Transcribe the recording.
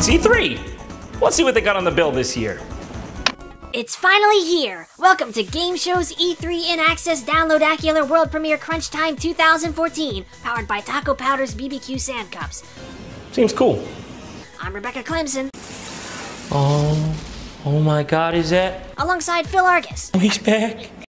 It's E3. Let's see what they got on the bill this year. It's finally here! Welcome to Game Show's E3 In-Access Downloadacular World Premiere Crunch Time 2014, powered by Taco Powder's BBQ Sand Cups. Seems cool. I'm Rebecca Clemson. Oh my God, is that? Alongside Phil Argus. Oh, he's back.